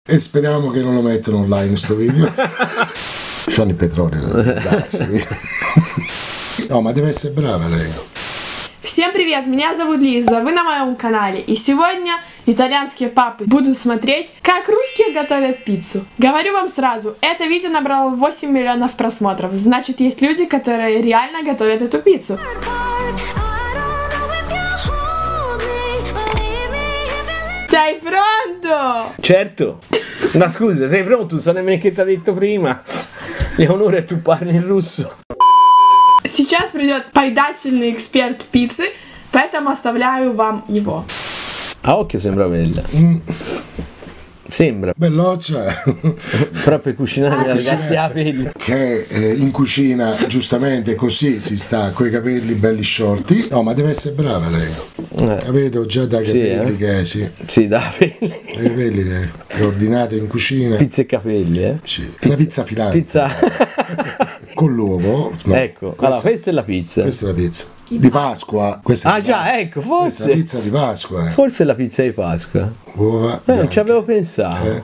E speriamo che non lo mettano online sto video. C'hanno il petrolio da darsi. No, ma deve essere brava lei. Всем привет, меня зовут Лиза, вы на моем канале, и сегодня итальянские папы будут смотреть, как русские готовят пиццу. Говорю вам сразу, это видео набрало 8 миллионов просмотров, значит есть люди, которые реально готовят эту пиццу. Sei pronto? Certo, ma scusa, sei pronto? Non so nemmeno che ti ha detto prima. Leonora, tu parli in russo. Сейчас придет поедательный эксперт пиццы, поэтому оставляю вам его. A occhio sembra bella. Sembra. Belloccia. Però per cucinare ragazzi ha pelle. Che in cucina giustamente così si sta coi capelli belli sciolti. No, ma deve essere brava lei. La vedo già da capelli che sì. Sì, da capelli. I capelli che ordinate in cucina. Pizza e capelli, eh? Sì. Una pizza filante. Pizza con l'uovo. No, ecco, allora questa è la pizza. Questa è la pizza. Di Pasqua. Questa ah già, ecco, forse. Questa è la pizza di Pasqua. Forse è la pizza di Pasqua. Uova. Non ci avevo pensato.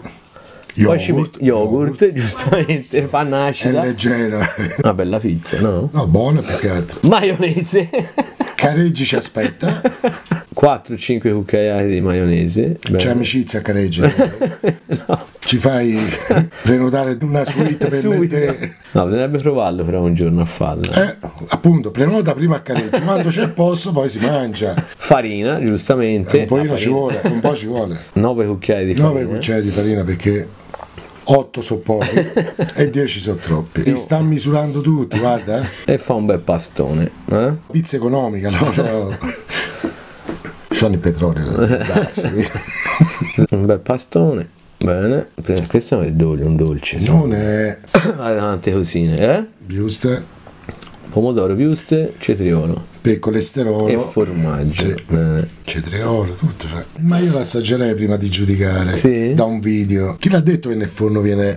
Yogurt, giustamente, panna acida. È leggera. Una bella pizza, no? No, buona più che altro. Maionese. Careggi ci aspetta. 4-5 cucchiaiate di maionese. C'è amicizia a Careggi. No. Ci fai prenotare una suite per te. No, bisognerebbe provarlo però un giorno a farlo. Appunto, prenota prima a Careggi, quando c'è posto poi si mangia. Farina, giustamente. Un po' ci vuole, un po' ci vuole. 9 cucchiai di farina. 9 cucchiai di farina perché 8 sono pochi e 10 sono troppi. Li sta misurando tutti, guarda. E fa un bel pastone. Pizza economica, loro. C'hanno il petrolio da darsi. Un bel pastone. Bene, questo è un dolce. Non è. Tante cosine, Giuste. Pomodoro, viuste, cetriolo. Per colesterolo. E formaggio. Cetriolo, tutto. Cioè. Ma io l'assaggerei prima di giudicare. Sì? Da un video. Chi l'ha detto che nel forno viene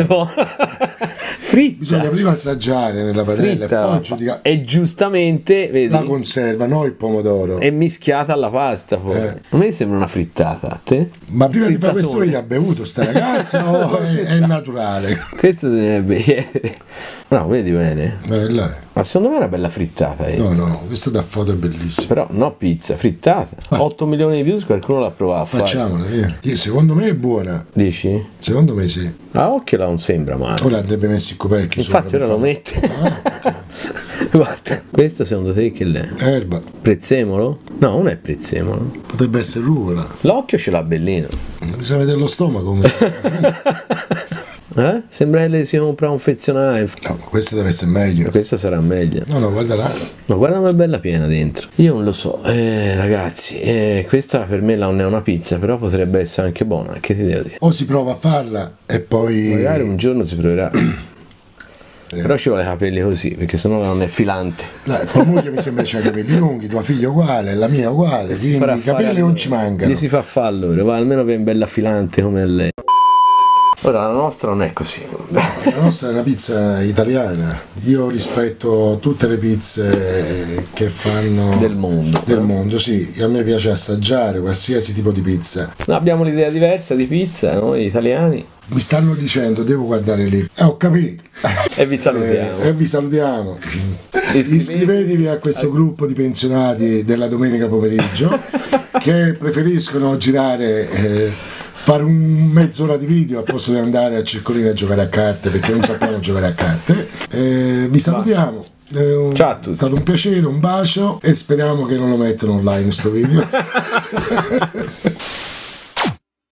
fritta? Bisogna prima assaggiare nella padella e poi giudicare. E giustamente, vedi, la conserva, no il pomodoro. È mischiata alla pasta poi. A me sembra una frittata, a te? Ma prima di fare questo video ha bevuto sta ragazza o è naturale? Questo si deve chiedere. No, vedi bene. Bella. Ma secondo me è una bella frittata questa. No, questa da foto è bellissima. Però no pizza, frittata. 8 milioni di views, qualcuno l'ha provato a fare. Facciamola, via. Secondo me è buona. Dici? Secondo me sì. A occhio non sembra male. Ora andrebbe messo il coperchio. Infatti ora lo mette. Okay. Guarda, questo secondo te che è? Erba. Prezzemolo? No, non è prezzemolo. Potrebbe essere rucola. L'occhio ce l'ha bellino. Bisogna vedere lo stomaco come. Sembra che si compra un confezionario. No, questa deve essere meglio. Questa sarà meglio. No, guarda là. No, guarda come è bella piena dentro. Io non lo so, ragazzi, questa per me non è una pizza, però potrebbe essere anche buona. Che ti devo dire? O si prova a farla e poi. Magari un giorno si proverà. Però ci vuole i capelli così, perché sennò non è filante. Tua moglie mi sembra che c'ha i capelli lunghi, tua figlia uguale, la mia uguale, quindi i capelli non ci mancano. Gli si fa fare allora, va almeno ben bella filante come lei. Ora la nostra non è così. La nostra è una pizza italiana. Io rispetto tutte le pizze che fanno del mondo. Del mondo, sì. A me piace assaggiare qualsiasi tipo di pizza. Noi abbiamo l'idea diversa di pizza, noi italiani. Mi stanno dicendo, devo guardare lì. Ho capito. E vi salutiamo. E vi salutiamo. Iscrivetevi a questo gruppo di pensionati della domenica pomeriggio che preferiscono girare. Fare un mezz'ora di video al posto di andare a Circolino a giocare a carte perché non sappiamo giocare a carte. Vi salutiamo. Ciao a tutti. È stato un piacere, un bacio e speriamo che non lo mettano online sto video.